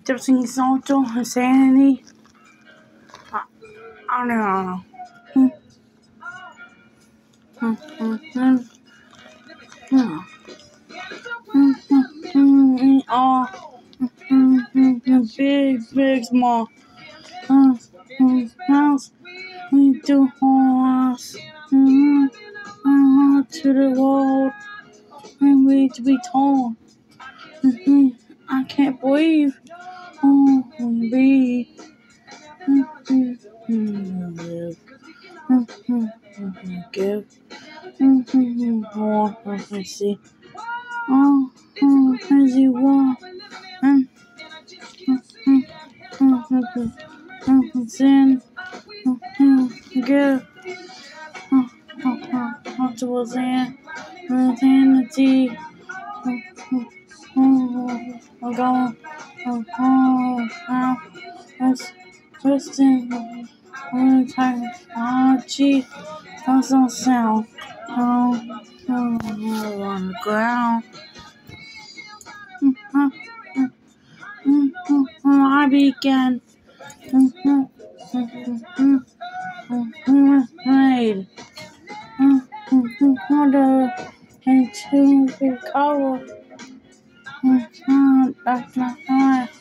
Interesting social insanity. I don't know. Big, small. House. We do horse. To the world. And we to be told. I can't believe. Be. Give. More. Let's see. As you want. Sin. Give. Towards in. Insanity. I'm going. Now. Twisting. Gee. Doesn't sound. On the ground. I began. Made. Order into the color. That's my life.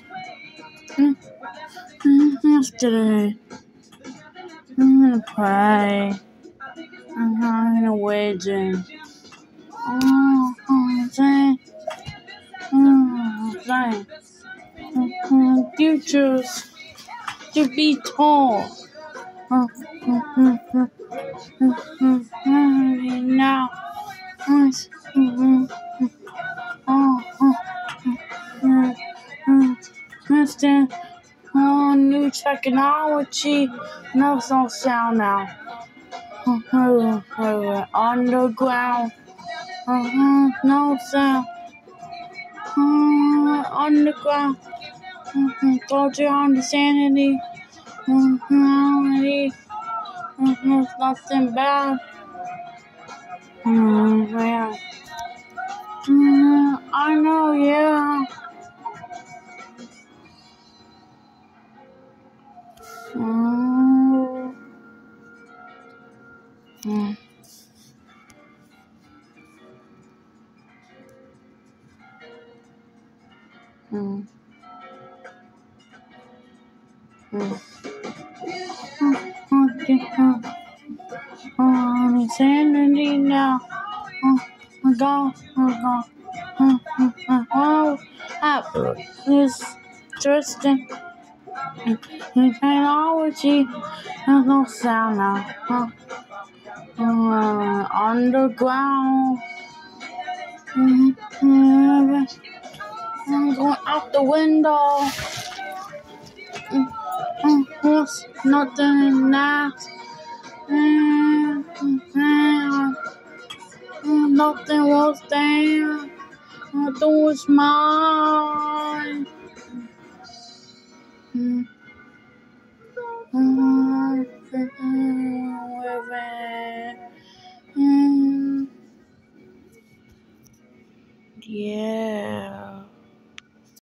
Yesterday. I'm gonna pray. I'm having a wedding. Futures to be told. Now, Mr. New technology, no sound now. Underground, no sound. Underground, culture, understanding, reality, nothing bad. Yeah. I know, yeah. Insanity now. Go. Is Tristan. Technology has no sound now. Underground. I'm going out the window. What's nothing in that? Nothing was there. Nothing was mine.